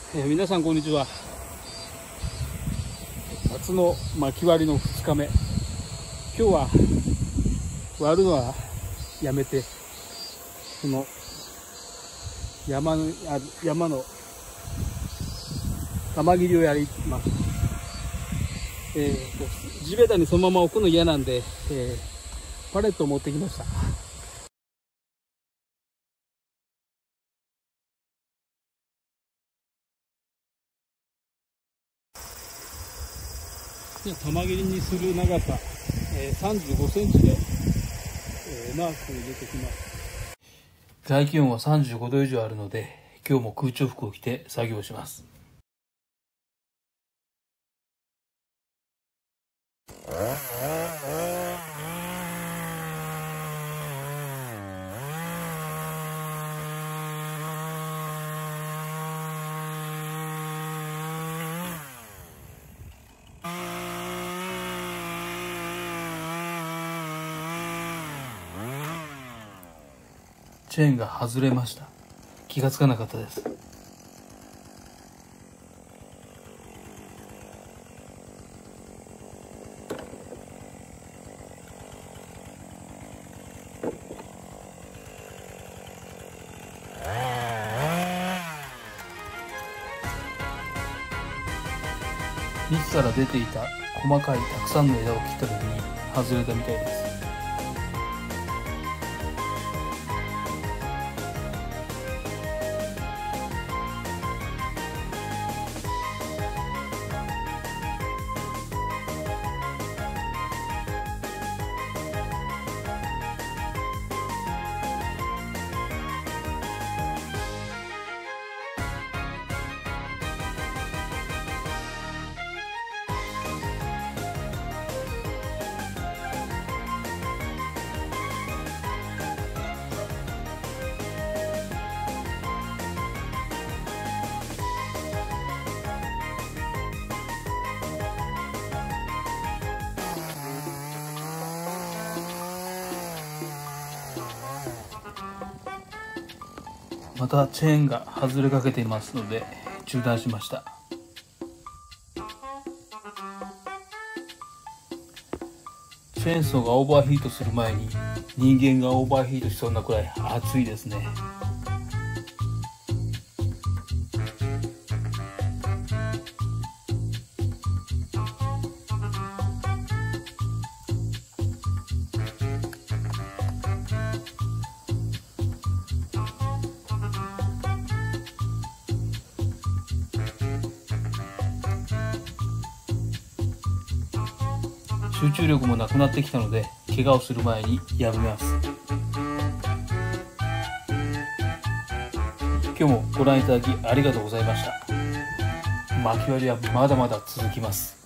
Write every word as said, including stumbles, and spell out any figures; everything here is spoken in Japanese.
えー、皆さんこんにちは。夏の巻き割りのふつかめ。今日は割るのはやめて、この山のある山の玉切りをやります。えー、地べたにそのまま置くの嫌なんで、えー、パレットを持ってきました。玉切りにする長さ、えー、さんじゅうごセンチで、えー、マークを入れてきます。外気温はさんじゅうごど以上あるので、今日も空調服を着て作業します。チェーンが外れました。気がつかなかったです。幹から出ていた細かいたくさんの枝を切った時に外れたみたいです。またチェーンが外れかけていますので中断しました。チェーンソーがオーバーヒートする前に人間がオーバーヒートしそうなくらい熱いですね。集中力もなくなってきたので、怪我をする前にやめます。今日もご覧いただきありがとうございました。巻き割りはまだまだ続きます。